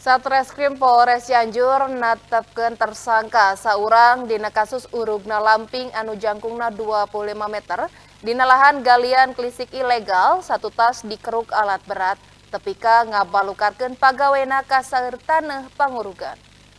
Satreskrim Polres Cianjur natepkeun tersangka saurang dina kasus urugna lamping anu jangkungna 25 meter dina lahan galian klisik ilegal satu tas dikeruk alat berat tepika ngabalukarkeun pagawena ka saeur taneuh pangurugan.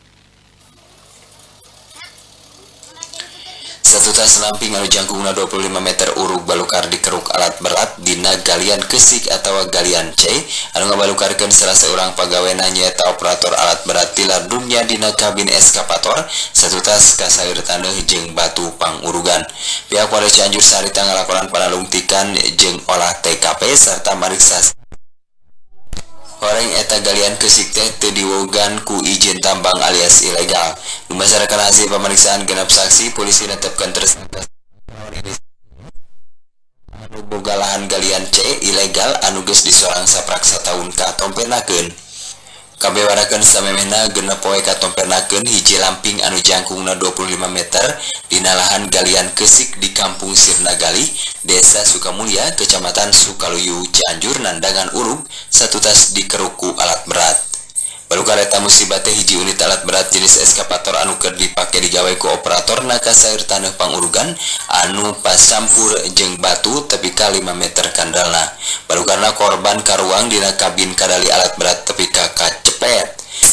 Satu tas lamping anu jangkungna 25 meter urug balukar dikeruk alat berat dina galian kesik atau galian C anu ngabalukarkeun salah seorang pagawena nyaeta operator alat berat tilar dunya dina kabin eskapator satu tas ka saeur taneuh jeung batu pangurugan. Pihak Polres Cianjur sarita ngalakonan panalungtikan jeung olah TKP serta mariksa orang eta galian kesik teh teu diwogan ku izin tambang alias ilegal. Berdasarkan hasil pemeriksaan genap saksi, polisi netepkeun tersangka anu boga lahan galian C ilegal anu geus disorang sapraksa taun katompenakeun. Kabewarakeun samemehna genep poe katompenakeun hiji lamping anu jangkungna 25 meter dina lahan galian kesik di Kampung Sirnagali, Desa Sukamulya, Kecamatan Sukaluyu, Cianjur nandangan urug satu tas dikeruku alat berat. Balukar eta musibah teh hiji unit alat berat jenis eskapator anu keur dipake digawe ku operatorna ka saeur taneuh pangurugan anu pasampur jeung batu tepi ka 5 meter kandalna. Balukarna korban karuang dina kabin kadali alat berat tepi ka kacepet.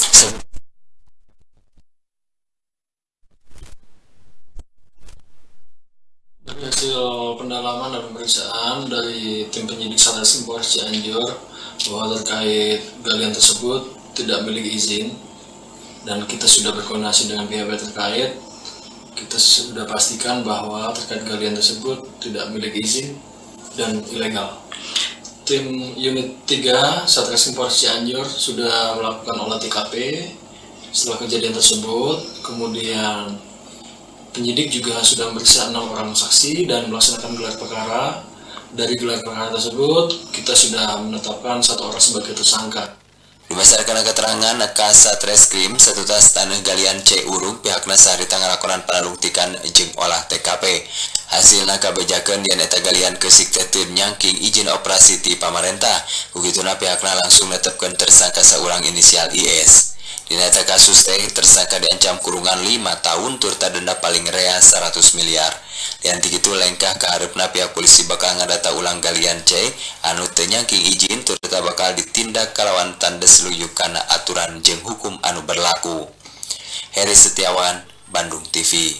Dari hasil pendalaman dan pemeriksaan dari tim penyidik Satreskrim Polres Cianjur bahwa terkait galian tersebut tidak memiliki izin dan kita sudah berkoordinasi dengan pihak terkait. Kita sudah pastikan bahwa terkait galian tersebut tidak memiliki izin dan ilegal. Tim unit 3 Satreskrim Polres Cianjur sudah melakukan olah TKP setelah kejadian tersebut. Kemudian penyidik juga sudah memeriksa 6 orang saksi dan melaksanakan gelar perkara. Dari gelar perkara tersebut kita sudah menetapkan 1 orang sebagai tersangka. Berdasarkan keterangan Kasatreskrim satu tas taneuh galian C urug pihakna sarita ngalakonan panalungtikan jeung olah TKP. Hasilna kabejakeun yen eta galian kesik teh teu nyangking izin operasi ti pamarentah. Kugituna pihakna langsung netepkeun tersangka saurang inisial IS. Dina eta kasus teh tersangka diancam kurungan 5 tahun turta denda paling rea 100 miliar. Lian ti kitu lengkah ka hareupna pihak polisi bakal ngadata ulang galian C anu teu nyangking izin turta bakal ditindak kalawan tandes luyuk kana aturan jeung hukum anu berlaku. Heri Setiawan, Bandung TV.